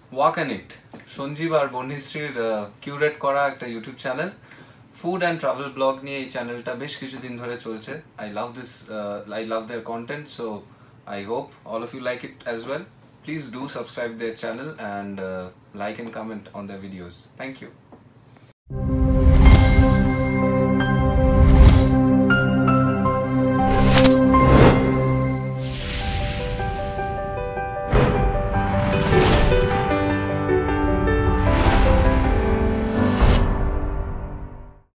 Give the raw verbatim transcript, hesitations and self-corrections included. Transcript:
Walk and eat Sanjeev আর বর্ণিশ্রীর curate করা একটা YouTube channel, food and travel blog নিয়ে এই চ্যানেলটা বেশ কিছুদিন ধরে চলছে। I love this I love their content, so I hope all of you like it as well. Please do subscribe their channel and uh, like and comment on their videos. Thank you.